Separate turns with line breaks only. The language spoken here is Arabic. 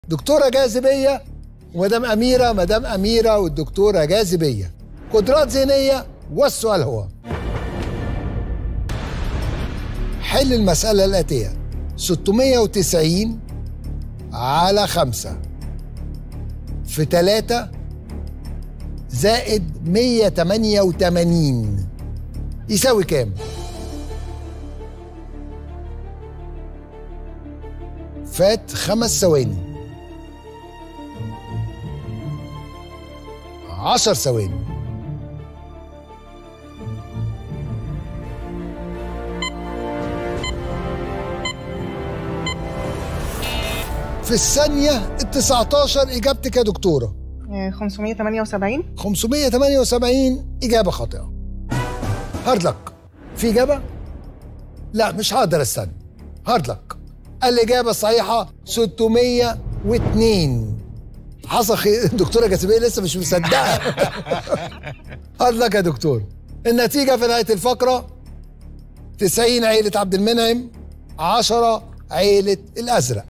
دكتورة جاذبية ومدام أميرة والدكتورة جاذبية، قدرات ذهنية. والسؤال هو: حل المسألة الآتية: 690 على 5 في 3 زائد 188 يساوي كام؟ فات 5 ثواني، 10 ثواني. في الثانية ال19 إجابتك يا دكتورة
578.
578 إجابة خاطئة. هارد لك. في إجابة؟ لا مش هقدر استنى. هارد لك. الإجابة الصحيحة 602. حصل خير. الدكتورة جاذبية لسه مش مصدقة. هارد لك يا دكتور. النتيجة في نهاية الفقرة: 90 عيلة عبد المنعم، 10 عيلة الأزرق.